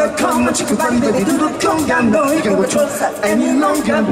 the come and chicken body, baby, do the conga. No, you can control that any longer.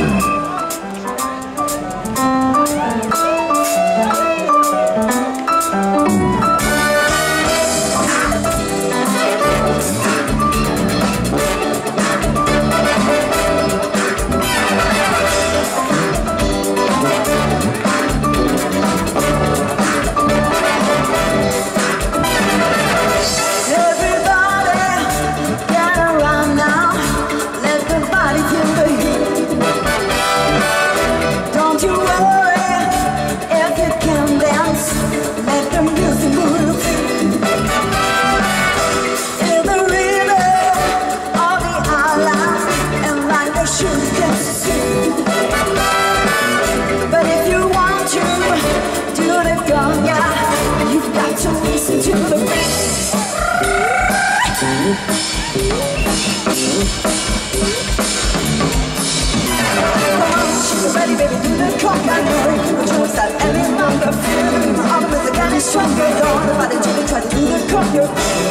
Ready, baby, do the conga. No, you can control that any longer. Feeling my arm with the gun is stronger. Don't about it, you can try to do the conga.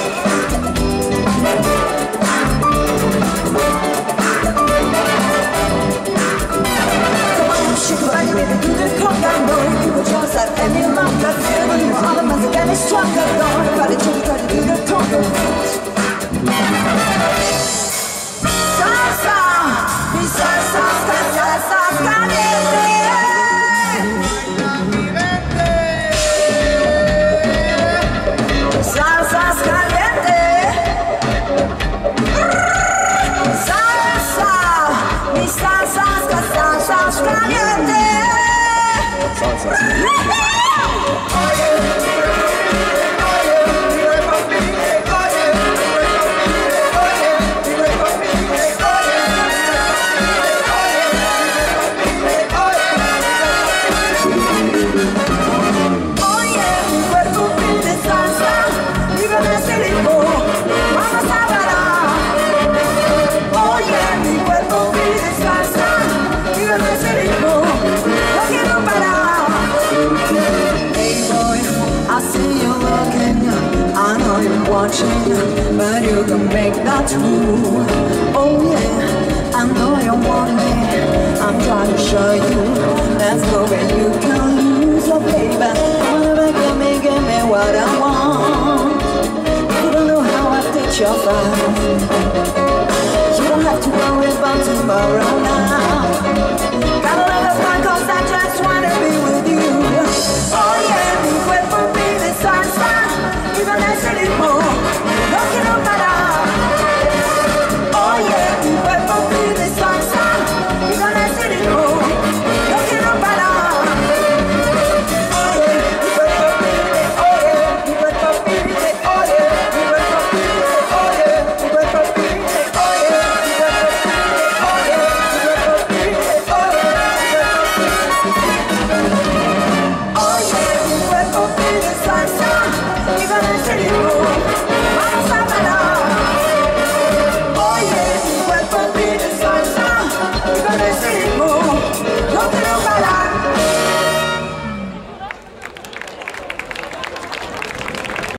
Come on, shake your body, baby, do the conga. No, you can control that any longer. Feeling my arm with the gun is stronger. Don't about it, you can try to do the conga. Salsa, mi salsa, salsa, salsa. But you can make that true. Oh yeah, I know you want me. I'm trying to show you. Let's go where you can lose. Oh baby, wanna give me what I want. You don't know how I fit your vibe. You don't have to worry about tomorrow now. Gotta let it fly, 'cause I just wanna be with you.